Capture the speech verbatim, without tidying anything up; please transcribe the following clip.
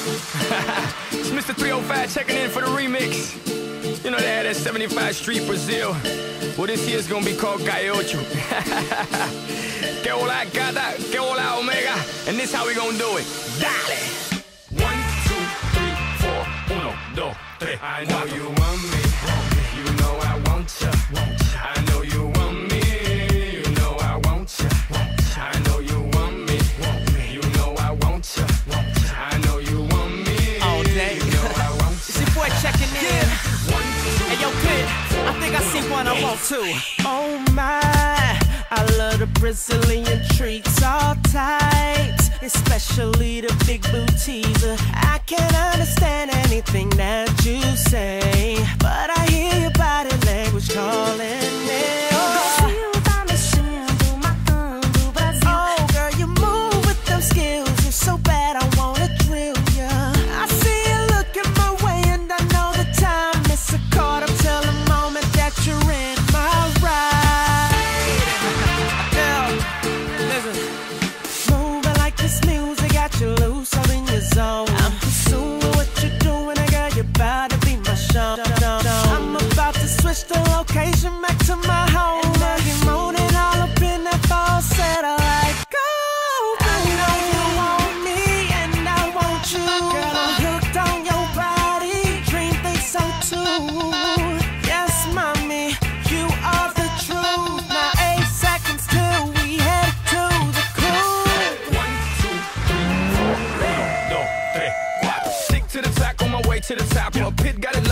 It's Mister three oh five checking in for the remix. You know they had that seventy-five Street Brazil. Well, this year's gonna be called Calle Ocho. Que hola gata, que hola omega. And this how we gonna do it. Dale! One, two, three, four, uno, dos, tres. I know you want me, you know I want ya. I know you want me, you know I want ya. I know you want me, you know I want ya. I know you want me, all day. You know I want ya. It's your boy checking in. Hey yo, Pit, I think I see one I want to. Oh my, I love the Brazilian treats, all tight, especially the big booties. I can't understand anything that you say, but I hear your body language calling me. Oh girl, you move with them skills, you're so bad I wanna drill ya. I see you looking my way and I know the time is a caught up till the moment that you're in my ride. Girl, listen, moving like this music got you loose up in your zone. I'm pursuing what you're doing, I got your body be my show. I'm about to switch the location back to my home. And now you're moaning all up in that ball satellite. Go, I know you want me and I want you. Girl, I'm hooked on your body, dream think so too. Yes, mommy, you are the truth. Now eight seconds till we head to the cool. One, two, three, four, uno, dos, tres, cuatro. Stick to the track on my way to the top. My Pit got it